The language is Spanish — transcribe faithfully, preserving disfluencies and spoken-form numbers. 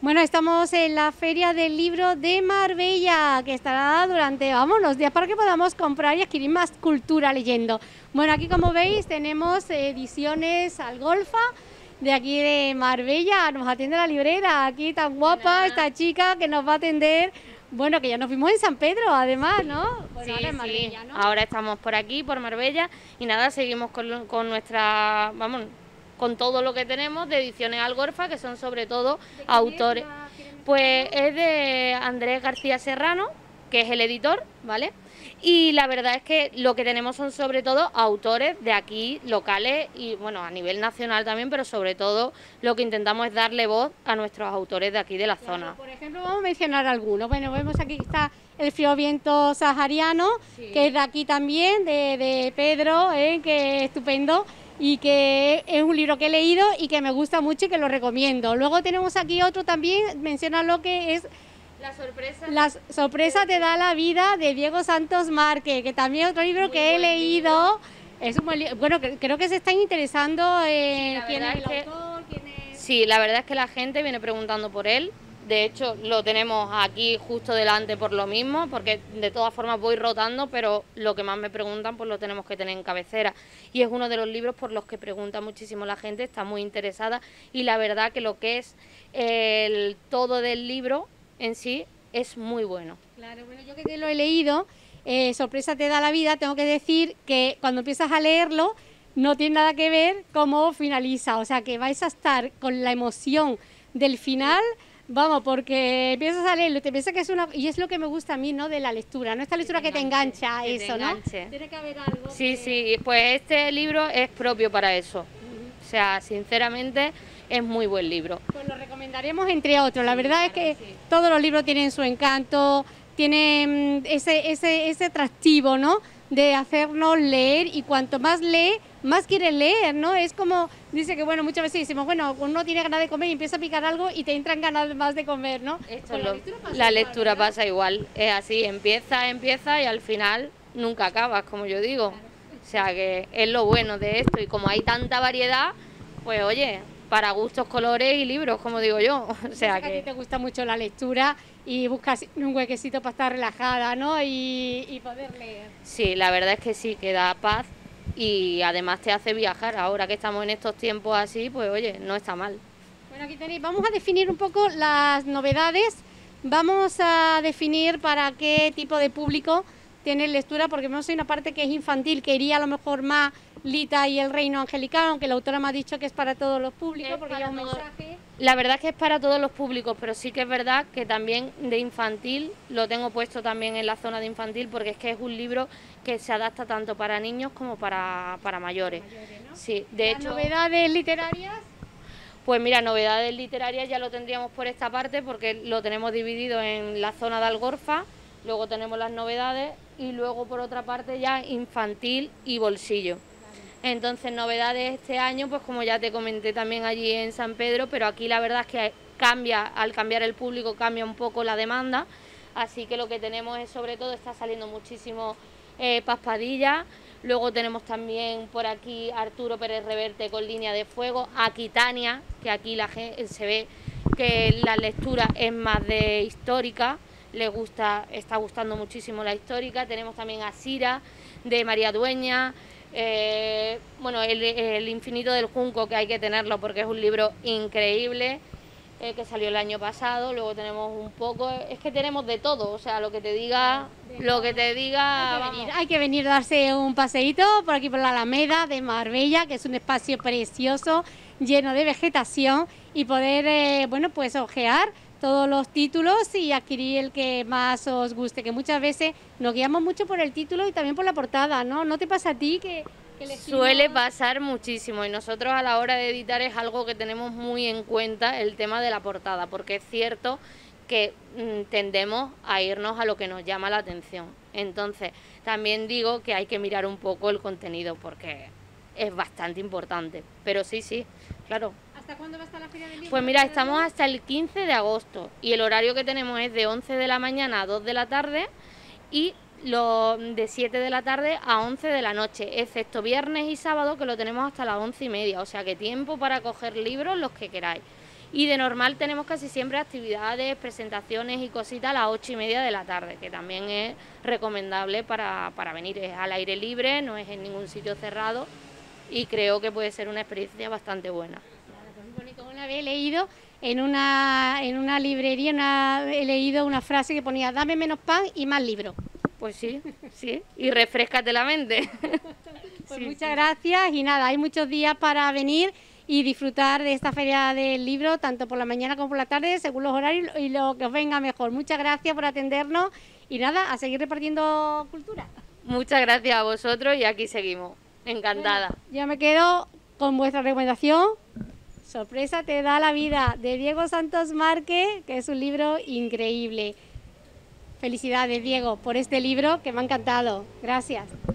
Bueno, estamos en la Feria del Libro de Marbella, que estará durante, vamos, los días para que podamos comprar y adquirir más cultura leyendo. Bueno, aquí como veis tenemos ediciones Algolfa, de aquí de Marbella, nos atiende la librera, aquí tan guapa Hola. Esta chica que nos va a atender. Bueno, que ya nos vimos en San Pedro, además, ¿no? Bueno, sí, ahora en Marbella, sí. ¿no? Ahora estamos por aquí, por Marbella, y nada, seguimos con, con nuestra, vamos, con todo lo que tenemos de ediciones Algorfa, que son sobre todo autores. Pues es de Andrés García Serrano, que es el editor, ¿vale? Y la verdad es que lo que tenemos son sobre todo autores de aquí, locales y bueno, a nivel nacional también, pero sobre todo lo que intentamos es darle voz a nuestros autores de aquí de la claro, zona. Por ejemplo, vamos a mencionar algunos. Bueno, vemos aquí que está El frío viento sahariano, sí. que es de aquí también, de, de Pedro, ¿eh? que es estupendo y que es un libro que he leído y que me gusta mucho y que lo recomiendo. Luego tenemos aquí otro también, menciona lo que es La sorpresa. La sorpresa te da la vida, de Diego Santos Márquez, que también es otro libro Muy que he leído. Libro. Es un buen libro. Bueno, creo que se están interesando en sí, quién es el es que, autor, quién es... Sí, la verdad es que la gente viene preguntando por él. De hecho, lo tenemos aquí justo delante por lo mismo, porque de todas formas voy rotando, pero lo que más me preguntan pues lo tenemos que tener en cabecera. Y es uno de los libros por los que pregunta muchísimo la gente, está muy interesada, y la verdad que lo que es el todo del libro en sí es muy bueno. Claro, bueno, yo que lo he leído, eh, sorpresa te da la vida, tengo que decir que cuando empiezas a leerlo no tiene nada que ver cómo finaliza, o sea que vais a estar con la emoción del final, vamos, porque empiezas a leerlo, te piensas que es una... Y es lo que me gusta a mí, ¿no?, de la lectura, ¿no? Esta lectura que te engancha, que eso, te enganche. ¿no? Tiene que haber algo Sí, que... sí, pues este libro es propio para eso, uh-huh. O sea, sinceramente... es muy buen libro. Pues lo recomendaremos entre otros. La sí, verdad claro, es que sí. todos los libros tienen su encanto, tienen ese, ese, ese atractivo, ¿no?, de hacernos leer, y cuanto más lee, más quiere leer, ¿no? Es como, dice que bueno, muchas veces decimos, bueno, uno tiene ganas de comer y empieza a picar algo y te entran ganas más de comer, ¿no? Esto lo, la lectura pasa la igual, lectura pasa igual, es así, empieza, empieza y al final nunca acabas, como yo digo. Claro. O sea que es lo bueno de esto, y como hay tanta variedad, pues oye, para gustos, colores y libros, como digo yo. O sea que... que a ti te gusta mucho la lectura y buscas un huequecito para estar relajada, ¿no?, y, y poder leer. Sí, la verdad es que sí, que da paz y además te hace viajar. Ahora que estamos en estos tiempos así, pues oye, no está mal. Bueno, aquí tenéis, vamos a definir un poco las novedades, vamos a definir para qué tipo de público tiene lectura, porque vemos hay una parte que es infantil, que iría a lo mejor más Lita y el reino angelical, aunque la autora me ha dicho que es para todos los públicos, es porque lleva un todo... mensaje. La verdad es que es para todos los públicos, pero sí que es verdad que también de infantil lo tengo puesto también en la zona de infantil, porque es que es un libro que se adapta tanto para niños como para, para mayores. mayores ¿no? Sí, de ¿Las hecho, novedades literarias? Pues mira, novedades literarias ya lo tendríamos por esta parte, porque lo tenemos dividido en la zona de Algorfa, luego tenemos las novedades y luego por otra parte ya infantil y bolsillo. Entonces, novedades este año, pues como ya te comenté también allí en San Pedro, pero aquí la verdad es que cambia, al cambiar el público cambia un poco la demanda, así que lo que tenemos es, sobre todo, está saliendo muchísimo eh, Paz Padilla, luego tenemos también por aquí Arturo Pérez Reverte con Línea de Fuego, Aquitania, que aquí la gente se ve que la lectura es más de histórica, le gusta, está gustando muchísimo la histórica, tenemos también a Sira, de María Dueña. Eh, bueno, el, el infinito del junco, que hay que tenerlo porque es un libro increíble, eh, que salió el año pasado. Luego tenemos un poco, es que tenemos de todo, o sea, lo que te diga, lo que te diga, hay que, vamos. venir, hay que venir a darse un paseíto por aquí por la Alameda de Marbella, que es un espacio precioso, lleno de vegetación, y poder, eh, bueno, pues ojear todos los títulos y adquirir el que más os guste, que muchas veces nos guiamos mucho por el título y también por la portada, ¿no? ¿No te pasa a ti que, que elegimos... Suele pasar muchísimo, y nosotros a la hora de editar es algo que tenemos muy en cuenta, el tema de la portada, porque es cierto que mmm, tendemos a irnos a lo que nos llama la atención. Entonces, también digo que hay que mirar un poco el contenido, porque es bastante importante, pero sí, sí, claro. ¿Hasta cuándo va a estar la Feria del Libro? Pues mira, estamos hasta el quince de agosto y el horario que tenemos es de once de la mañana a dos de la tarde y lo de siete de la tarde a once de la noche, excepto viernes y sábado, que lo tenemos hasta las once y media, o sea que tiempo para coger libros los que queráis. Y de normal tenemos casi siempre actividades, presentaciones y cositas a las ocho y media de la tarde, que también es recomendable para, para venir. Es al aire libre, no es en ningún sitio cerrado y creo que puede ser una experiencia bastante buena. Como una vez he leído en una, en una librería, una, he leído una frase que ponía: dame menos pan y más libros. Pues sí, sí, y refréscate la mente. Pues sí, muchas sí. gracias y nada, hay muchos días para venir y disfrutar de esta feria del libro, tanto por la mañana como por la tarde, según los horarios y lo que os venga mejor. Muchas gracias por atendernos y nada, a seguir repartiendo cultura. Muchas gracias a vosotros y aquí seguimos. Encantada. Bueno, yo me quedo con vuestra recomendación, Sorpresa te da la vida, de Diego Santos Márquez, que es un libro increíble. Felicidades, Diego, por este libro que me ha encantado. Gracias.